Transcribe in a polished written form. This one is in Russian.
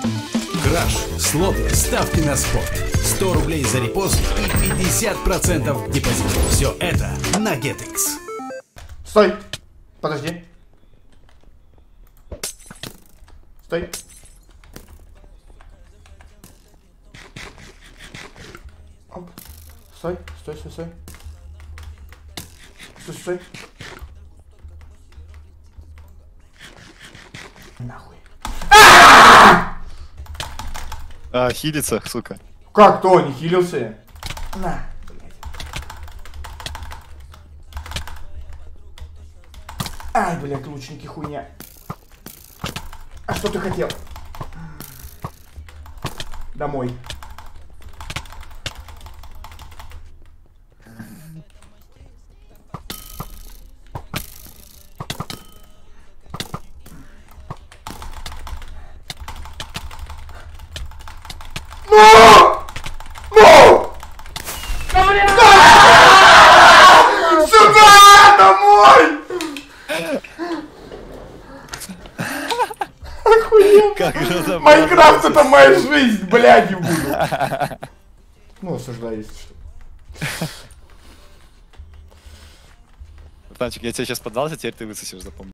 Краш, слоты, ставки на спорт. 100 рублей за репост и 50% депозит. Все это на GetX. Стой! Подожди. Стой. Оп. Стой, стой, стой, стой. Стой, стой. Нахуй. Хилится, сука. Как то не хилился? На, блядь. Ай, блядь, лучники хуйня. А что ты хотел? Домой. Сюда! Домой! Охуенно! Как же Майнкрафт это моя жизнь, блядь, не буду. Ну, осуждаю, если что. Танчик, я тебе сейчас поддался, теперь ты высосешь, запомни.